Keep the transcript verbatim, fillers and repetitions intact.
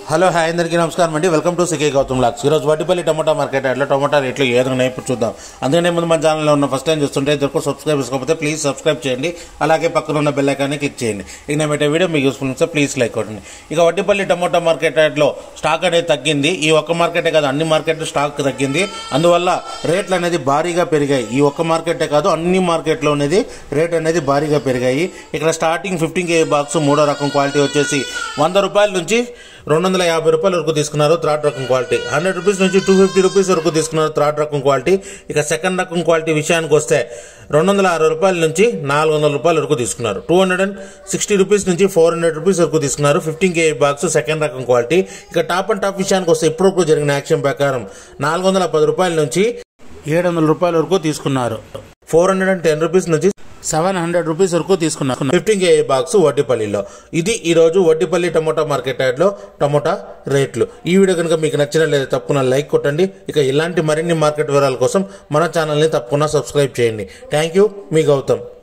Hello hi అందరికీ నమస్కారం అండి. వెల్కమ్ టు సికే గౌతమ్ లాక్స్. ఈరోజు వడ్డిపల్లి టమాటా మార్కెట్ యార్డ్లో టమాటా రేట్లు ఏ విధంగా ఇప్పుడు చూద్దాం. అందుకనే ముందు మన ఛానల్లో ఉన్న ఫస్ట్ టైం చూస్తుంటే ఇద్దరు సబ్స్క్రైబ్ చేసుకోకపోతే ప్లీజ్ సబ్స్క్రైబ్ చేయండి. అలాగే పక్కన ఉన్న బెల్ ఐకాన్ని క్లిక్ చేయండి. ఇక నేను పెట్టే వీడియో మీకు యూస్ఫుల్ ఉంటే ప్లీజ్ లైక్ కొట్టండి. ఇక వడ్డిపల్లి టమాటా మార్కెట్ యార్డ్లో స్టాక్ అనేది తగ్గింది. ఈ ఒక్క మార్కెటే కాదు, అన్ని మార్కెట్ స్టాక్ తగ్గింది. అందువల్ల రేట్లు అనేది భారీగా పెరిగాయి. ఈ ఒక్క మార్కెటే కాదు, అన్ని మార్కెట్లో అనేది రేట్ అనేది భారీగా పెరిగాయి. ఇక్కడ స్టార్టింగ్ ఫిఫ్టీన్ కేజీ బాక్స్ మూడో రకం క్వాలిటీ వచ్చేసి వంద రూపాయల నుంచి రెండు వందల యాభై రూపాయల వరకు తీసుకున్నారు. థర్డ్ రకం క్వాలిటీ హండ్రెడ్ రూపీస్ నుంచి టూ ఫిఫ్టీ రూపీస్ వరకు తీసుకున్నారు. థర్డ్ రకం క్వాలిటీ. ఇక సెకండ్ రకం క్వాలిటీ విషయానికి వస్తే రెండు వందల అరవై రూపాయల నుంచి నాలుగు వందల రూపాయల వరకు తీసుకున్నారు. Two hundred and sixty rupees నుంచి ఫోర్ హండ్రెడ్ రూపీస్ వరకు తీసుకున్నారు. ఫిఫ్టీన్ కేజీ బాక్స్ సెకండ్ రకం క్వాలిటీ. ఇక టాప్ అండ్ టాప్ విషయానికి వస్తే ఇప్పటివరకు జరిగిన యాక్షన్ ప్రకారం నాలుగు వందల పది రూపాయల నుంచి ఏడు వందల రూపాయల వరకు తీసుకున్నారు. Four hundred and ten rupees నుంచి సెవెన్ హండ్రెడ్ రూపీస్ వరకు తీసుకున్నారు. ఫిఫ్టీన్ కేజీ బాక్స్ వడ్డిపల్లిలో. ఇది ఈ రోజు వడ్డిపల్లి టమోటా మార్కెట్ యార్డ్లో టమోటా రేట్లు. ఈ వీడియో కనుక మీకు నచ్చినట్లయితే తప్పకుండా లైక్ కొట్టండి. ఇక ఇలాంటి మరిన్ని మార్కెట్ వివరాల కోసం మన ఛానల్ని తప్పకుండా సబ్స్క్రైబ్ చేయండి. థ్యాంక్ యూ, మీ గౌతమ్.